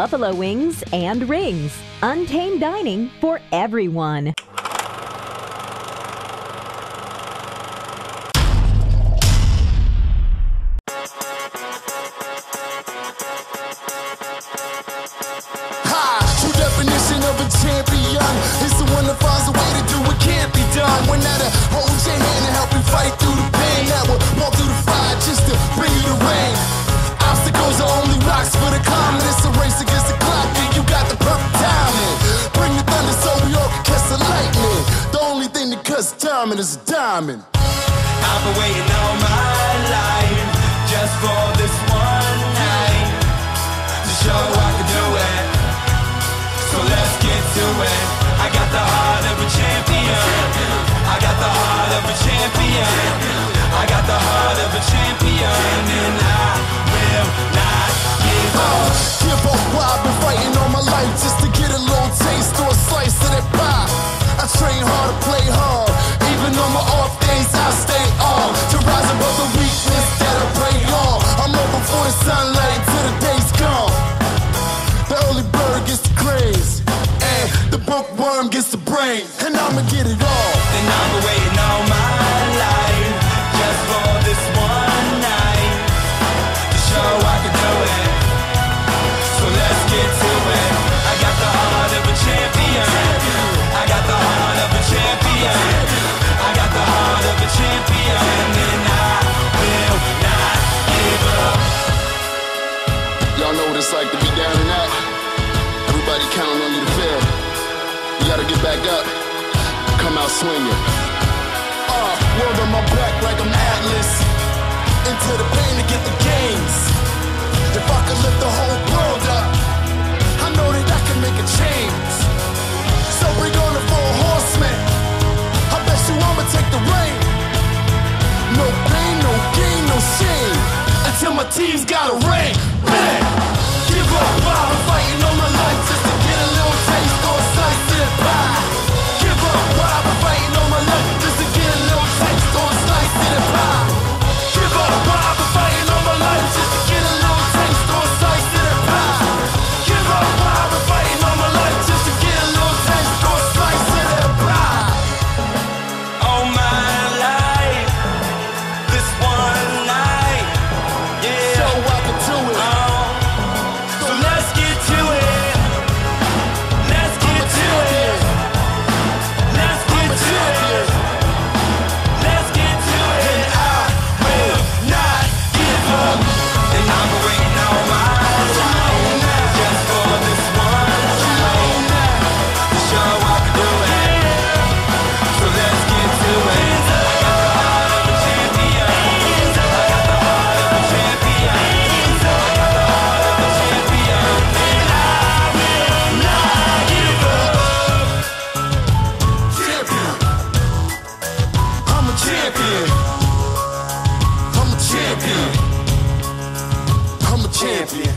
buffalo wings and rings. Untamed dining for everyone. True definition of a champion is the one that finds a way to do what can't be done. One that'll hold your hand and help you fight through the pain, that will walk through the fire just to bring you the rain. Obstacles are only rocks for the common. It's a race against the clock and you got the perfect timing. Bring the thunder so we all can catch the lightning. The only thing that cuts timing is a diamond. I've been waiting all my life just for this one night to show I can do it. So let's get to it. I got the heart of a champion. I got the heart of a champion. I got the heart of a champion. And I will not give up. Give up why I've been fighting all my life just to get a little taste or a slice of that pie. I train hard to play hard. Even on my off days I stay on to rise above the weakness that I pray on. I'm up before the sunlight till the day's gone. The early bird gets the craze, and the bookworm gets the brain, and I'ma get it all. And I've been waiting all my life just for this one night to show I can do it. So let's get to it. I got the heart of a champion. I got the heart of a champion. I got the heart of a champion. And I will not give up. Y'all know what it's like to be down and out. Everybody counting on you to fail. You gotta get back up, come out swinging. World on my back like I'm Atlas. Into the pain to get the gains. If I could lift the whole world up, I know that I can make a change. So bring on the 4 horsemen. I bet you I'ma take the reign. No pain, no gain, no shame, until my team's got a ring. Bang! Give up, I've been fighting all my life just to get a little taste or a slice of the pie. Give up, I've been fighting all my life just to get a little taste or a slice of the pie. Give up, I've been fighting all my life just to get a little taste or a slice of the pie. Give up, I've been fighting all my life just to get a little taste or a slice of the pie. All my life, this one night, yeah. So I can do it. So let's get to it. Let's get to it. Let's get to it. Let's get to it. And I will not give up. And I'm waiting all my life just for this one night to show I can do it. So let's get to it. I got the heart of a champion. I got the heart of a champion. I got the heart of a champion. And I will not give up. Champion. I'm a champion. I'm a champion. I'm a champion.